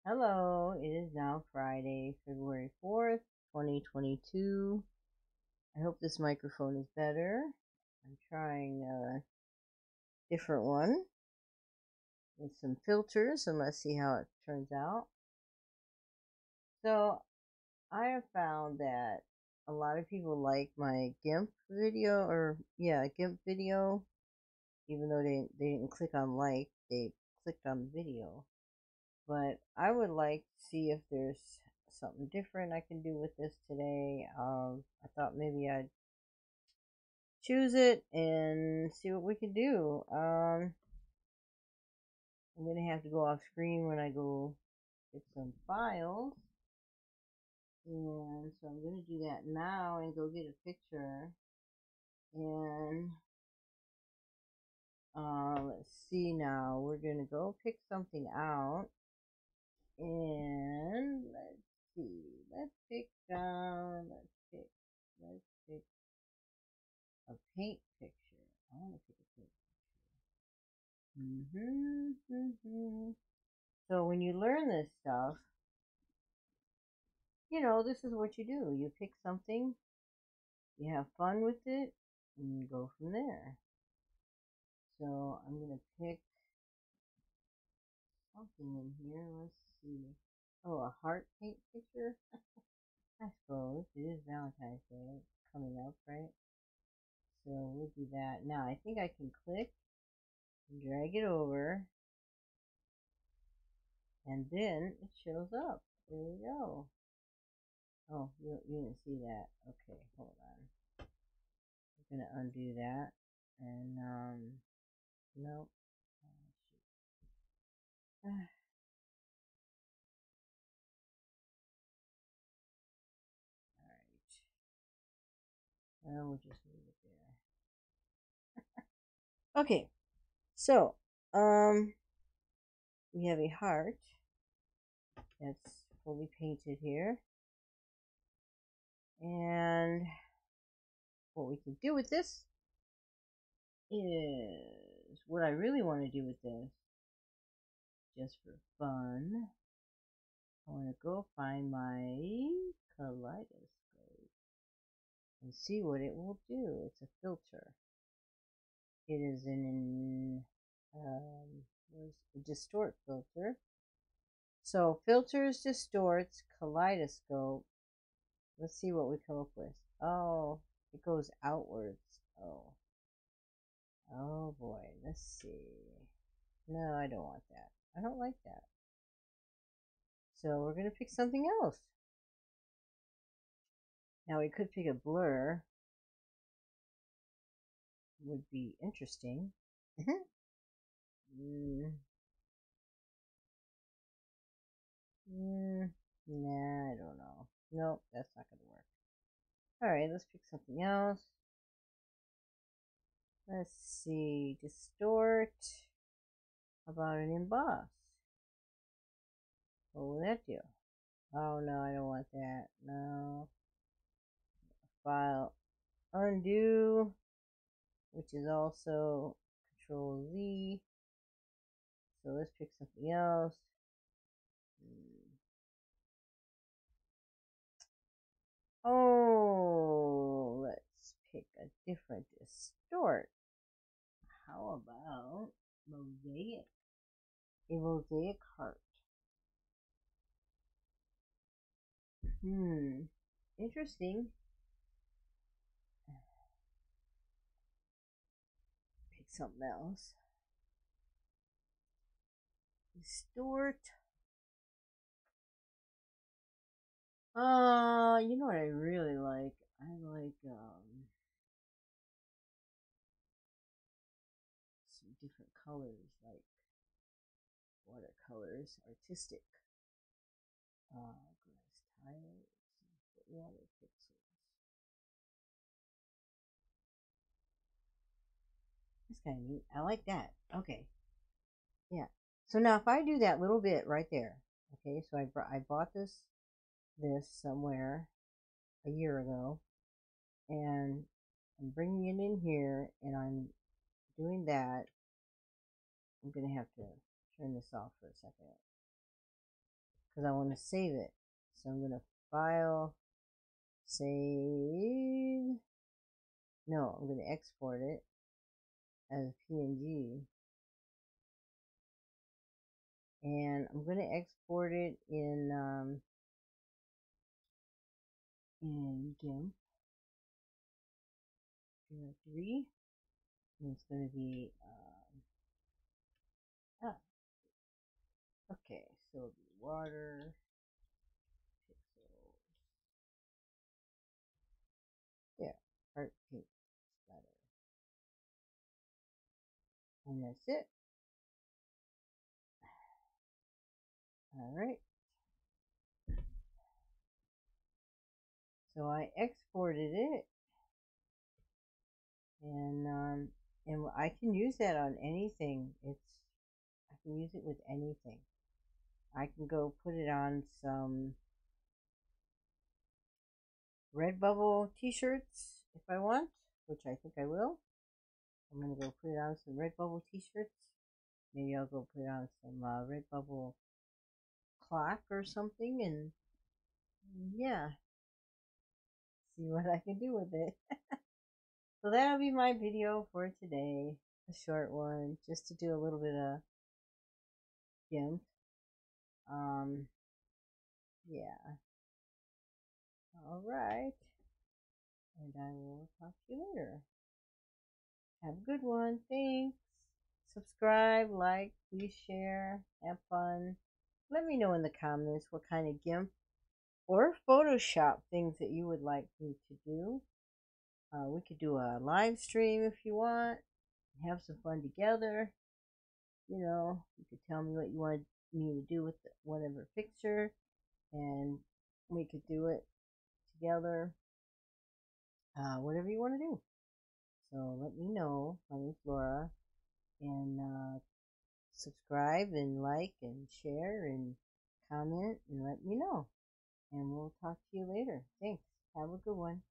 Hello, it is now Friday, February 4th, 2022. I hope this microphone is better. I'm trying a different one with some filters and let's see how it turns out. So, I have found that a lot of people like my Gimp video, Gimp video, even though they didn't click on like, they clicked on the video. But I would like to see if there's something different I can do with this today. I thought maybe I'd choose it and see what we can do. I'm gonna have to go off screen when I go get some files, and so I'm gonna do that now and go get a picture. And let's see now. We're gonna go pick something out, and let's see. Let's pick a paint picture. I want to pick a paint picture. So when you learn this stuff, this is what you do. You pick something, you have fun with it, and you go from there. So I'm going to pick something in here. Let's see. Oh, a heart paint picture? I suppose. It is Valentine's Day. It's coming up, right? So we'll do that. Now I think I can click and drag it over, and then it shows up. There we go. Oh, you didn't see that. Okay, hold on. I'm gonna undo that. And nope. Oh, shoot. All right. We'll just leave it there. Okay. So, we have a heart that's fully painted here, and what we can do with this is what I really want to do with this, just for fun. I want to go find my kaleidoscope and see what it will do. It's a filter. It is a distort filter. So filters, distorts, kaleidoscope. Let's see what we come up with. Oh, it goes outwards. Oh boy. Let's see. No, I don't want that. I don't like that. So we're gonna pick something else. Now we could pick a blur. Would be interesting. mm, nah, I don't know. Nope, that's not gonna work. Alright, let's pick something else. Let's see. Distort. How about an emboss? What will that do? Oh no, I don't want that. No. File. Undo, which is also Control Z. So let's pick something else. Oh, let's pick a different distort. How about mosaic? A mosaic heart. Interesting. Pick something else. Distort. You know what I really like? I like some different colors, like watercolors, artistic. Glass tiles, water pixels. That's kind of neat. I like that. Okay. Yeah. So now if I do that little bit right there, okay, so I bought this somewhere a year ago, and I'm bringing it in here, and I'm doing that. I'm gonna have to turn this off for a second. because I want to save it. So I'm going to file, save. No, I'm going to export it as a PNG. And I'm going to export it in GIMP directory. And it's going to be, okay, so it'll be water, pixels, there, heart pink splatter. And that's it. Alright. So I exported it, and I can use that on anything. I can use it with anything. I can go put it on some Redbubble t-shirts if I want, which I think I will. I'm gonna go put it on some Redbubble t-shirts. Maybe I'll go put it on some Redbubble clock or something, and yeah, see what I can do with it. So that'll be my video for today. A short one, just to do a little bit of GIMP. Yeah. Alright. And I will talk to you later. Have a good one. Thanks. Subscribe, like, please share, have fun. Let me know in the comments what kind of GIMP or Photoshop things that you would like me to do. We could do a live stream if you want. Have some fun together. You know, you could tell me what you want me to do with whatever picture, and we could do it together. Whatever you want to do. So let me know. My name's Laura, and subscribe and like and share and comment and let me know. And we'll talk to you later. Thanks. Have a good one.